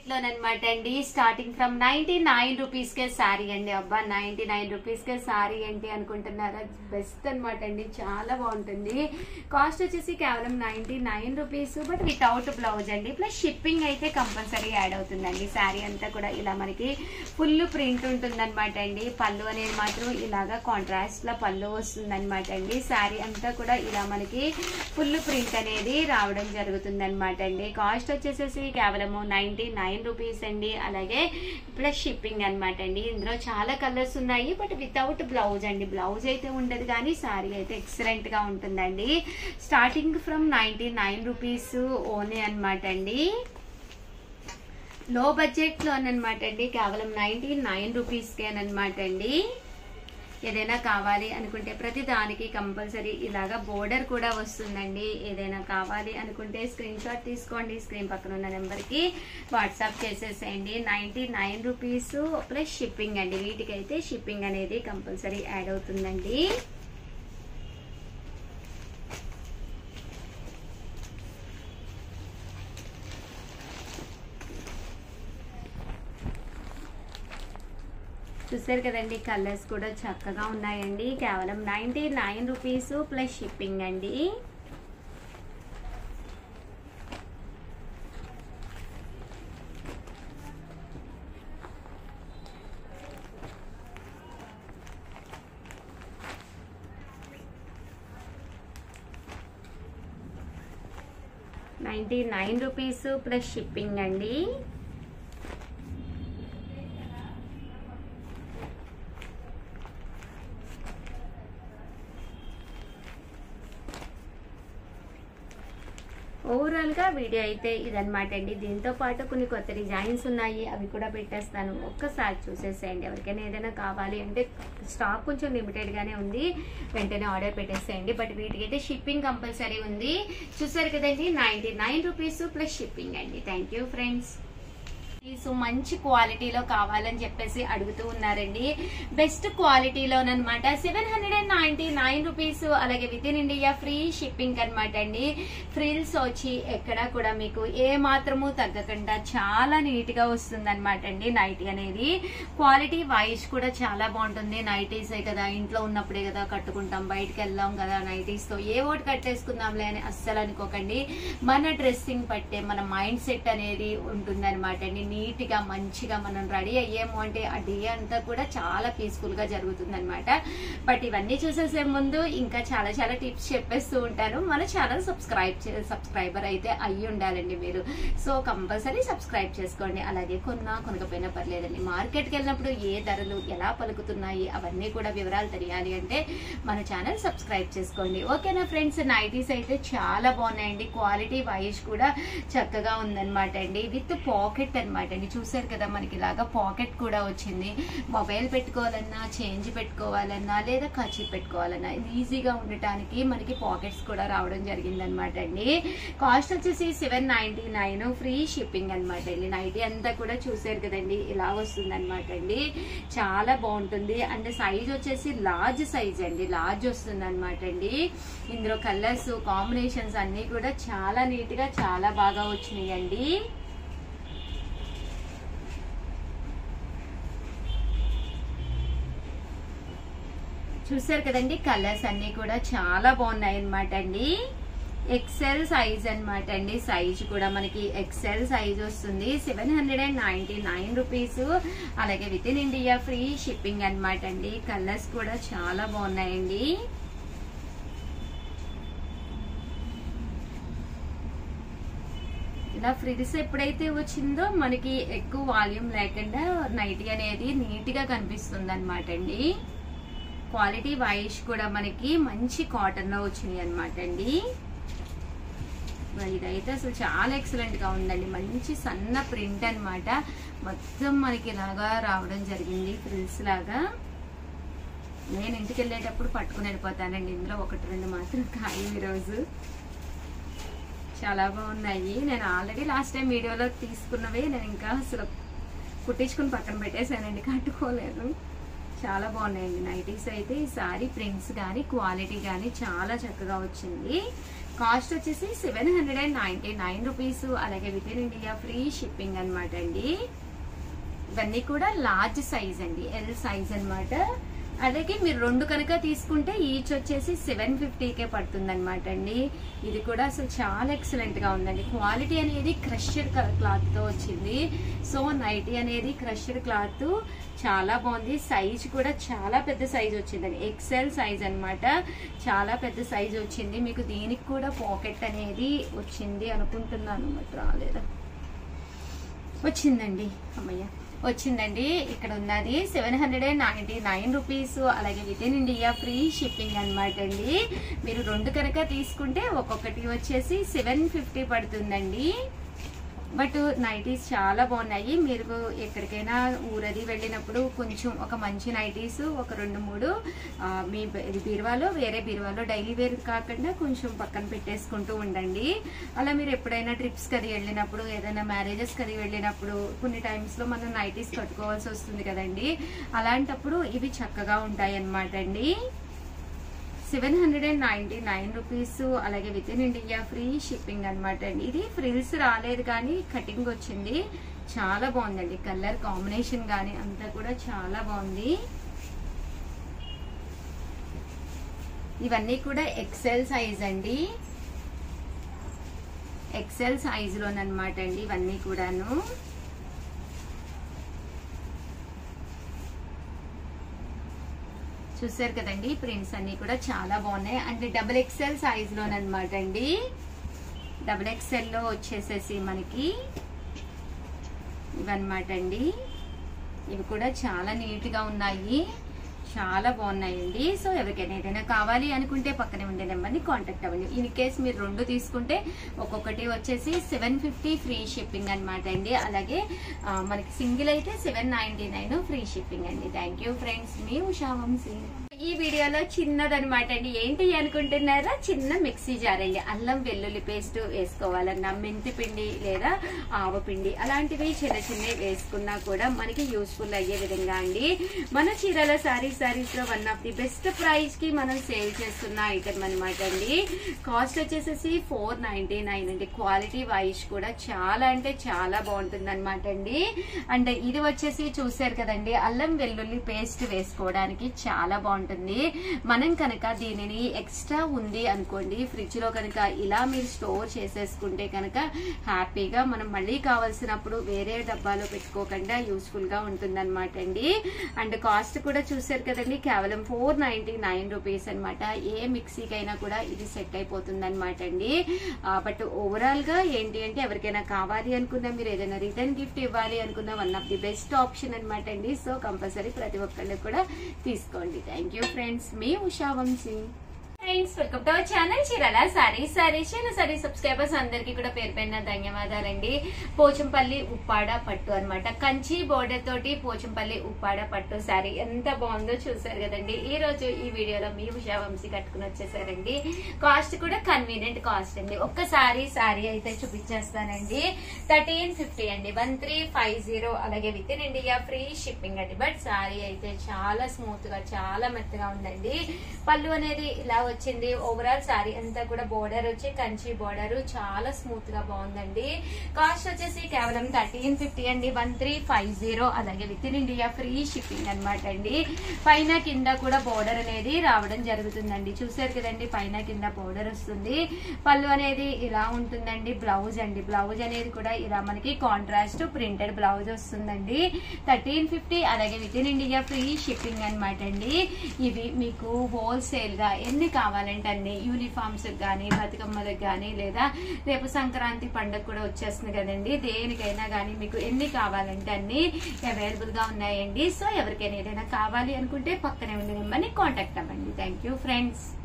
లోనమాట అండి starting from 99 rupees కే సారీ అండి. అబ్బా 99 రూపీస్ కే సారీ ఏంటి అనుకుంటున్నారా? బెస్ట్ అనమాట అండి, చాలా బాగుంటుంది. కాస్ట్ వచ్చేసి కేవలం 99 రూపీస్, బట్ వితౌట్ బ్లౌజ్ అండి. ప్లస్ షిప్పింగ్ అయితే కంపల్సరీ యాడ్ అవుతుందండి. సారీ అంతా కూడా ఇలా మనకి ఫుల్ ప్రింట్ ఉంటుంది అనమాట అండి. పళ్ళు అనేది మాత్రం ఇలాగా కాంట్రాస్ట్ లా పళ్ళు వస్తుంది అనమాట అండి. సారీ అంతా కూడా ఇలా మనకి ఫుల్ ప్రింట్ అనేది రావడం జరుగుతుంది అనమాట అండి. కాస్ట్ వచ్చేసేసి కేవలము 99 రూపీస్ అండి. అలాగే ప్లస్ షిప్పింగ్ అనమాట అండి. ఇందులో చాలా కలర్స్ ఉన్నాయి, బట్ వితౌట్ బ్లౌజ్ అండి. బ్లౌజ్ అయితే ఉండదు, కానీ సారీ అయితే ఎక్సలెంట్ గా ఉంటుందండి. స్టార్టింగ్ ఫ్రమ్ 99 రూపీస్ ఓన్లీ అనమాట అండి. లో బడ్జెట్ లో అనమాట అండి. కేవలం 99 రూపీస్ కే అనమాట అండి. ఏదైనా కావాలి అనుకుంటే ప్రతి దానికి కంపల్సరీ ఇలాగా బోర్డర్ కూడా వస్తుందండి. ఏదైనా కావాలి అనుకుంటే స్క్రీన్ షాట్ తీసుకోండి, స్క్రీన్ పక్కన ఉన్న నెంబర్కి వాట్సాప్ చేసేసేయండి. 99 రూపీస్ ప్లస్ షిప్పింగ్ అండి. వీటికైతే షిప్పింగ్ అనేది కంపల్సరీ యాడ్ అవుతుందండి. చూసారు కదండి, కలర్స్ కూడా చక్కగా ఉన్నాయండి. కేవలం 99 రూపీస్ ప్లస్ షిప్పింగ్ అండి. రూపీస్ ప్లస్ షిప్పింగ్ అండి. ఓవరాల్ గా వీడియో అయితే ఇదనమాట అండి. దీంతో పాటు కొన్ని కొత్త డిజైన్స్ ఉన్నాయి, అవి కూడా పెట్టేస్తాను. ఒక్కసారి చూసేసేయండి. ఎవరికైనా ఏదైనా కావాలి అంటే స్టాక్ కొంచెం లిమిటెడ్ గానే ఉంది, వెంటనే ఆర్డర్ పెట్టేసేయండి. బట్ వీటికైతే షిప్పింగ్ కంపల్సరీ ఉంది. చూసారు కదండి, 99 రూపీస్ ప్లస్ షిప్పింగ్ అండి. Thank you friends. సో మంచి క్వాలిటీలో కావాలని చెప్పేసి అడుగుతూ ఉన్నారండి. బెస్ట్ క్వాలిటీలోనమాట 799 రూపీస్. అలాగే within India free shipping అనమాట అండి. ఫ్రిల్స్ వచ్చి ఎక్కడ కూడా మీకు ఏ మాత్రము తగ్గకుండా చాలా నీట్ గా వస్తుంది అనమాట అండి. నైటీ అనేది క్వాలిటీ వైజ్ కూడా చాలా బాగుంటుంది. నైటీసే కదా, ఇంట్లో ఉన్నప్పుడే కదా కట్టుకుంటాం, బయటకు వెళ్దాం కదా నైటీస్ తో, ఏ ఒకటి కట్టేసుకుందాంలే అని అస్సలు అనుకోకండి. మన డ్రెస్సింగ్ పట్టే మన మైండ్ సెట్ అనేది ఉంటుంది అనమాట అండి. నీట్ గా మంచిగా మనం రెడీ అయ్యాము అంటే ఆ డే అంతా కూడా చాలా పీస్ఫుల్ గా జరుగుతుంది అనమాట. బట్ ఇవన్నీ చూసేసే ముందు ఇంకా చాలా చాలా టిప్స్ చెప్పేస్తూ ఉంటాను. మన ఛానల్ సబ్స్క్రైబర్ అయితే అయ్యి ఉండాలండి మీరు. సో కంపల్సరీ సబ్స్క్రైబ్ చేసుకోండి. అలాగే కొనకపోయినా పర్లేదండి. మార్కెట్కి వెళ్ళినప్పుడు ఏ ధరలు ఎలా పలుకుతున్నాయి అవన్నీ కూడా వివరాలు తెలియాలి అంటే మన ఛానల్ సబ్స్క్రైబ్ చేసుకోండి. ఓకేనా ఫ్రెండ్స్? నైటీస్ అయితే చాలా బాగున్నాయండి. క్వాలిటీ వైజ్ కూడా చక్కగా ఉందన్నమాట అండి. విత్ పాకెట్ అనమాట అండి. చూసారు కదా, మనకి ఇలాగా పాకెట్ కూడా వచ్చింది. మొబైల్ పెట్టుకోవాలన్నా, చేంజ్ పెట్టుకోవాలన్నా, లేదా ఖర్చు పెట్టుకోవాలన్నా ఈజీగా ఉండటానికి మనకి పాకెట్స్ కూడా రావడం జరిగింది అనమాట అండి. కాస్ట్ వచ్చేసి 799 ఫ్రీ షిప్పింగ్ అనమాట అండి. నైటీ అంతా కూడా చూసారు కదండి, ఇలా వస్తుంది అనమాట అండి. చాలా బాగుంటుంది. అండ్ సైజ్ వచ్చేసి లార్జ్ సైజ్ అండి, లార్జ్ వస్తుంది అనమాట అండి. ఇందులో కలర్స్ కాంబినేషన్స్ అన్ని కూడా చాలా నీట్ గా చాలా బాగా వచ్చినాయి అండి. చూసారు కదండి, కలర్స్ అన్ని కూడా చాలా బాగున్నాయి అనమాట అండి. ఎక్సెల్ సైజ్ అనమాట అండి. సైజ్ కూడా మనకి ఎక్సెల్ సైజ్ వస్తుంది. 799 రూపీస్. అలాగే within India free shipping అనమాట అండి. కలర్స్ కూడా చాలా బాగున్నాయండి. ఇలా ఫ్రిల్స్ ఎప్పుడైతే వచ్చిందో మనకి ఎక్కువ వాల్యూమ్ లేకుండా నైటీ అనేది నీట్ గా కనిపిస్తుంది అనమాట అండి. క్వాలిటీ వైజ్ కూడా మనకి మంచి కాటన్ లో వచ్చినాయి అనమాట అండి. ఇదైతే అసలు చాలా ఎక్సలెంట్ గా ఉందండి. మంచి సన్న ప్రింట్ అనమాట. మొత్తం మనకి ఇలాగా రావడం జరిగింది ఫ్రిల్స్ లాగా. నేను ఇంటికి వెళ్ళేటప్పుడు పట్టుకుని వెళ్ళిపోతానండి. ఇందులో 1-2 మాత్రం కాదు ఈరోజు. చాలా బాగున్నాయి. నేను ఆల్రెడీ లాస్ట్ టైం వీడియోలో తీసుకున్నవి నేను ఇంకా అసలు కుట్టించుకుని పక్కన పెట్టేశానండి, కట్టుకోలేదు. చాలా బాగున్నాయండి నైటీస్ అయితే. ఈ సారీ ప్రింట్స్ కానీ క్వాలిటీ కానీ చాలా చక్కగా వచ్చింది. కాస్ట్ వచ్చేసి 799 రూపీస్. అలాగే within India free shipping అనమాట అండి. ఇవన్నీ కూడా లార్జ్ సైజ్ అండి, ఎల్ సైజ్ అనమాట. అలాగే మీరు 2 కనుక తీసుకుంటే ఈచ్ వచ్చేసి 750కే పడుతుంది అనమాట అండి. ఇది కూడా అసలు చాలా ఎక్సలెంట్ గా ఉందండి. క్వాలిటీ అనేది క్రష్డ్ క్లాత్ తో వచ్చింది. సో నైటీ అనేది క్రష్డ్ క్లాత్ చాలా బాగుంది. సైజ్ కూడా చాలా పెద్ద సైజ్ వచ్చిందండి, ఎక్సెల్ సైజ్ అనమాట. చాలా పెద్ద సైజ్ వచ్చింది. మీకు దీనికి కూడా పాకెట్ అనేది వచ్చింది అనుకుంటున్నాను, బట్ రాలేదా, వచ్చిందండి, అమ్మయ్య వచ్చిందండి. ఇక్కడ ఉన్నది 799 రూపీస్. అలాగే within India free shipping అనమాట అండి. మీరు 2 కనుక తీసుకుంటే ఒక్కొక్కటి వచ్చేసి 750 పడుతుందండి. బట్ నైటీస్ చాలా బాగున్నాయి. మీరు ఎక్కడికైనా ఊరది వెళ్ళినప్పుడు కొంచెం ఒక మంచి నైటీస్ ఒక 2-3 మీ బీరువాలో, వేరే బీరువాలో డైలీ వేర్ కాకుండా కొంచెం పక్కన పెట్టేసుకుంటూ ఉండండి. అలా మీరు ఎప్పుడైనా ట్రిప్స్ కది వెళ్ళినప్పుడు, ఏదైనా మ్యారేజెస్ కది వెళ్ళినప్పుడు కొన్ని టైమ్స్ లో మనం నైటీస్ కట్టుకోవాల్సి వస్తుంది కదండి. అలాంటప్పుడు ఇవి చక్కగా ఉంటాయి అన్నమాట అండి. 799 రూపీస్. అలాగే within India free shipping అనమాట అండి. ఇది ఫ్రిల్స్ రాలేదు కానీ కటింగ్ వచ్చింది. చాలా బాగుందండి. కలర్ కాంబినేషన్ కానీ అంతా కూడా చాలా బాగుంది. ఇవన్నీ కూడా ఎక్సెల్ సైజ్ అండి, ఎక్సెల్ సైజ్ లోనమాట అండి ఇవన్నీ కూడాను. చూసారు కదండి, ప్రింట్స్ అన్ని కూడా చాలా బాగున్నాయి. అంటే డబుల్ ఎక్సెల్ సైజ్ లోనమాట అండి. డబుల్ ఎక్సెల్ లో వచ్చేసేసి మనకి ఇవన్నమాట అండి. ఇవి కూడా చాలా నీట్ గా ఉన్నాయి, చాలా బాగున్నాయండి. సో ఎవరికైనా ఏదైనా కావాలి అనుకుంటే పక్కనే ఉండే నెంబర్ని కాంటాక్ట్ అవ్వండి. ఇన్ కేస్ మీరు 2 తీసుకుంటే ఒక్కొక్కటి వచ్చేసి 750 ఫ్రీ షిప్పింగ్ అనమాట అండి. అలాగే మనకి సింగిల్ అయితే 799 ఫ్రీ షిప్పింగ్ అండి. థ్యాంక్ యూ ఫ్రెండ్స్, మీ ఉషా వంశీ. ఈ వీడియోలో చిన్నదనమాట అండి. ఏంటి అనుకుంటున్నారా, చిన్న మిక్సీ జార్ అండి. అల్లం వెల్లుల్లి పేస్ట్ వేసుకోవాలన్నా, మెంతి పిండి లేదా ఆవపిండి అలాంటివి చిన్న చిన్నవి వేసుకున్నా కూడా మనకి యూస్ఫుల్ అయ్యే విధంగా అండి. మన చీరల సారీస్ లో one of the best price కి మనం సేల్ చేస్తున్న ఐటమ్ అనమాట అండి. కాస్ట్ వచ్చేసేసి 499 అండి. క్వాలిటీ వైజ్ కూడా చాలా అంటే చాలా బాగుంటుంది అనమాట అండి. అండ్ ఇది వచ్చేసి చూసారు కదండి, అల్లం వెల్లుల్లి పేస్ట్ వేసుకోవడానికి చాలా బాగుంటుంది. మనం కనుక దీనిని ఎక్స్ట్రా ఉంది అనుకోండి, ఫ్రిడ్జ్ లో కనుక ఇలా మీరు స్టోర్ చేసేసుకుంటే కనుక హ్యాపీగా మనం మళ్ళీ కావాల్సినప్పుడు వేరే డబ్బాలో పెట్టుకోకుండా యూస్ఫుల్ గా ఉంటుంది అనమాట అండి. అండ్ కాస్ట్ కూడా చూసారు కదండి, కేవలం 499 రూపీస్ అనమాట. ఏ మిక్సీకైనా కూడా ఇది సెట్ అయిపోతుంది అనమాట అండి. బట్ ఓవరాల్ గా ఏంటి అంటే ఎవరికైనా కావాలి అనుకున్నా, మీరు ఏదైనా రిటర్న్ గిఫ్ట్ ఇవ్వాలి అనుకున్నా one of the best option అనమాట అండి. సో కంపల్సరీ ప్రతి ఒక్కళ్ళు కూడా తీసుకోండి. థ్యాంక్ యూ ఫ్రెండ్స్, మీ Usha Vamshi. Friends, welcome to our channel Chirala sarees. Saree subscribers అందరికి కూడా పేరు పైన ధన్యవాదాలండి. పోచంపల్లి ఉప్పాడ పట్టు అనమాట, కంచి బోర్డర్ తోటి పోచంపల్లి ఉప్పాడ పట్టు సారీ ఎంత బాగుందో చూసారు కదండి. ఈ రోజు ఈ వీడియోలో మీ ఉషా వంశీ కట్టుకుని వచ్చేసారండి. కాస్ట్ కూడా కన్వీనియంట్ కాస్ట్ అండి. ఒక్కసారి సారీ అయితే చూపించేస్తానండి. 1350 అండి, 1350. అలాగే within India free shipping అండి. బట్ సారీ అయితే చాలా స్మూత్ గా చాలా మెత్తగా ఉందండి. పళ్ళు అనేది ఇలా వచ్చింది. ఓవరాల్ సారీ అంతా కూడా బోర్డర్ వచ్చి కంచి బోర్డర్ చాలా స్మూత్ గా బాగుందండి. కాస్ట్ వచ్చేసి కేవలం 1350 అండి, 1350. అలాగే within India free shipping అనమాట అండి. పైన కింద కూడా బోర్డర్ అనేది రావడం జరుగుతుందండి. చూసారు కదండి, పైన కింద బోర్డర్ వస్తుంది. పళ్ళు అనేది ఇలా ఉంటుందండి. బ్లౌజ్ అండి, బ్లౌజ్ అనేది కూడా ఇలా మనకి కాంట్రాస్ట్ ప్రింటెడ్ బ్లౌజ్ వస్తుందండి. 1350. అలాగే within India free shipping అనమాట అండి. ఇవి మీకు హోల్సేల్ గా ఎన్ని కావాలంటే అన్ని, యూనిఫామ్స్ కానీ, బతుకమ్మలకు కానీ, లేదా రేపు సంక్రాంతి పండుగ కూడా వచ్చేస్తుంది కదండి, దేనికైనా కానీ మీకు ఎన్ని కావాలంటే అన్ని అవైలబుల్ గా ఉన్నాయండి. సో ఎవరికైనా ఏదైనా కావాలి అనుకుంటే పక్కనే ఉండే నెంబర్ని కాంటాక్ట్ అవ్వండి. Thank you friends.